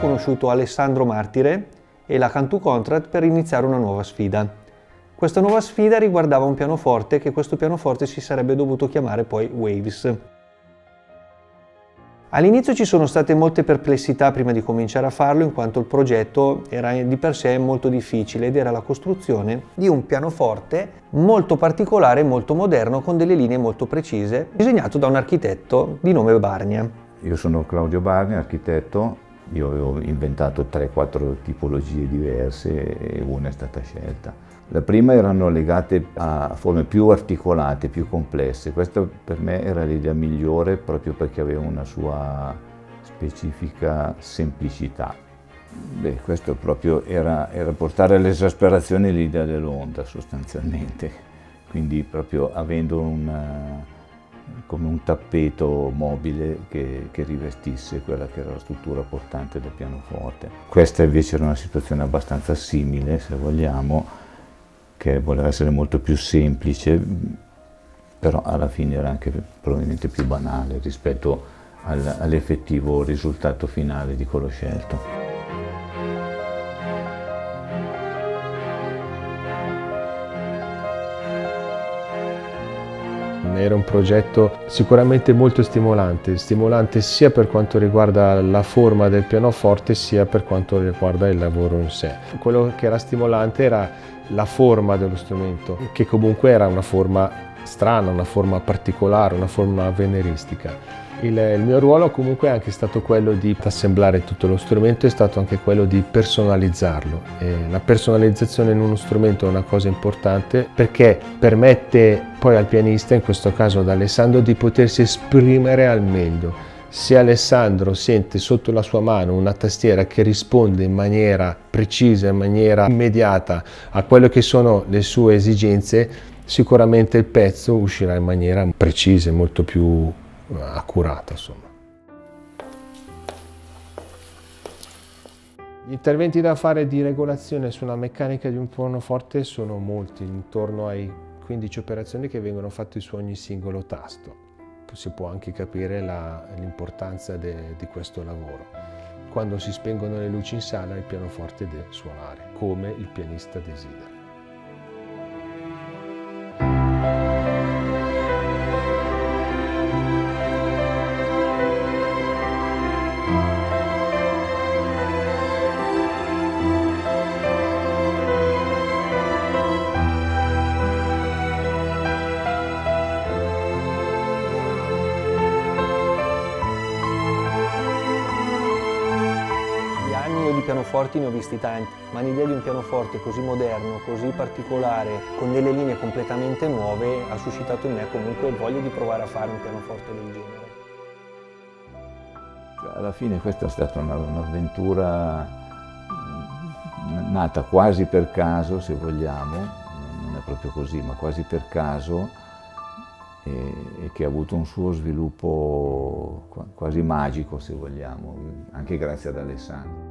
conosciuto Alessandro Martire e la Cantu Contract per iniziare una nuova sfida. Questa nuova sfida riguardava un pianoforte che questo pianoforte si sarebbe dovuto chiamare poi Waves. All'inizio ci sono state molte perplessità prima di cominciare a farlo, in quanto il progetto era di per sé molto difficile ed era la costruzione di un pianoforte molto particolare, molto moderno, con delle linee molto precise, disegnato da un architetto di nome Barnia. Io sono Claudio Barnia, architetto. Io avevo inventato 3-4 tipologie diverse e una è stata scelta. La prima erano legate a forme più articolate, più complesse. Questa per me era l'idea migliore proprio perché aveva una sua specifica semplicità. Beh, questo proprio era portare all'esasperazione l'idea dell'onda sostanzialmente. Quindi proprio avendo come un tappeto mobile che rivestisse quella che era la struttura portante del pianoforte. Questa invece era una situazione abbastanza simile, se vogliamo, che voleva essere molto più semplice, però alla fine era anche probabilmente più banale rispetto all'effettivo risultato finale di quello scelto. Era un progetto sicuramente molto stimolante sia per quanto riguarda la forma del pianoforte sia per quanto riguarda il lavoro in sé. Quello che era stimolante era la forma dello strumento, che comunque era una forma strana, una forma particolare, una forma avveniristica. Il mio ruolo comunque è anche stato quello di assemblare tutto lo strumento, è stato anche quello di personalizzarlo. La personalizzazione in uno strumento è una cosa importante perché permette poi al pianista, in questo caso ad Alessandro, di potersi esprimere al meglio. Se Alessandro sente sotto la sua mano una tastiera che risponde in maniera precisa, in maniera immediata a quello che sono le sue esigenze, sicuramente il pezzo uscirà in maniera precisa e molto più accurata, insomma. Gli interventi da fare di regolazione sulla meccanica di un pianoforte sono molti, intorno ai 15 operazioni che vengono fatte su ogni singolo tasto. Si può anche capire l'importanza di questo lavoro. Quando si spengono le luci in sala, il pianoforte deve suonare come il pianista desidera. Di pianoforti ne ho visti tanti, ma l'idea di un pianoforte così moderno, così particolare, con delle linee completamente nuove, ha suscitato in me comunque voglia di provare a fare un pianoforte del genere. Alla fine questa è stata un'avventura nata quasi per caso, se vogliamo, non è proprio così, ma quasi per caso, e che ha avuto un suo sviluppo quasi magico, se vogliamo, anche grazie ad Alessandro.